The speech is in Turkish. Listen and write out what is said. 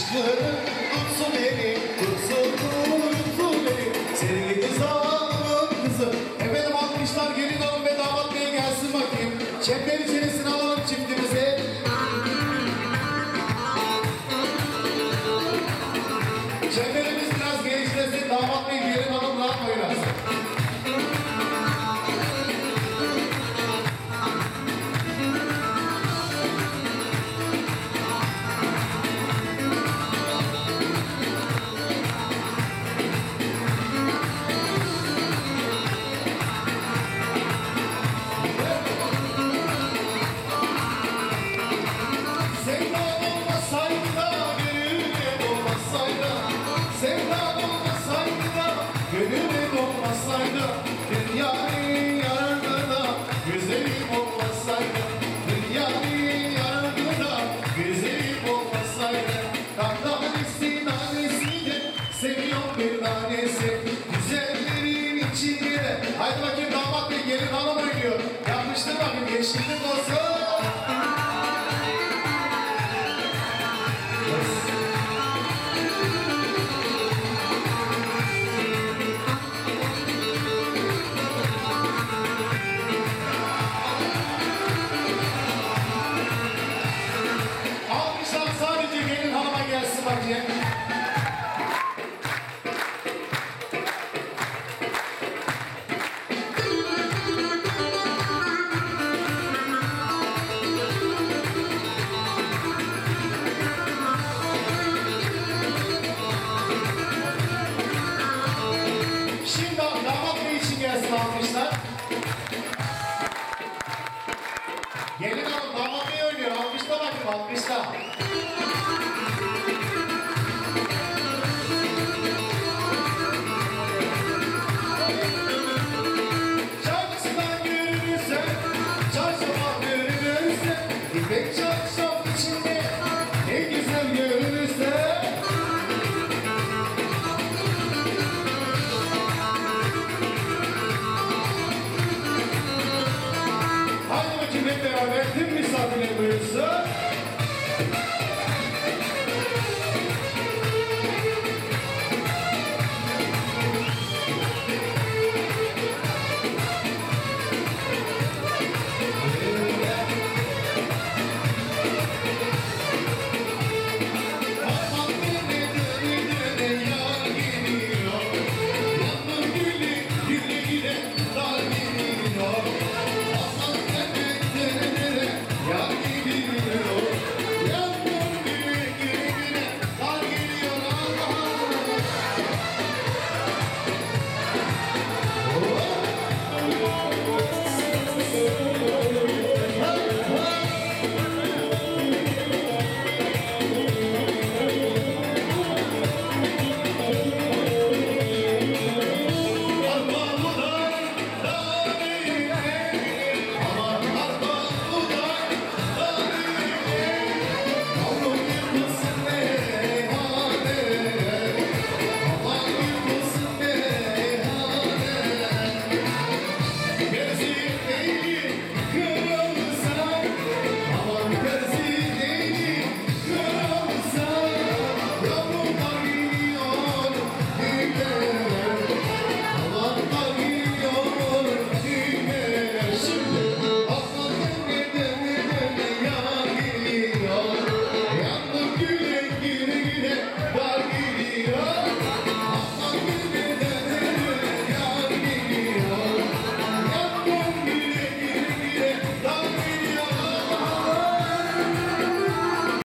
Kışları tutsun beni, tutsun beni. Sevgili zamanın kızı. Efendim alkışlar gelin hanım ve damat bey gelsin bakayım. Çember içerisine alalım çiftimizi. Çemberimiz biraz genişlesin, damat bey gelin hanım rahat oynasın. Gönlüm olmasaydı, dünyanın yargıda güzelim olmasaydı, dünyanın yargıda güzelim olmasaydı, tanesi seviyorum bir tanesi, güzellerin içinde. Haydi bakayım damat bey gelin hanım oynuyor. Yapmıştır bakayım, gençlik olsun.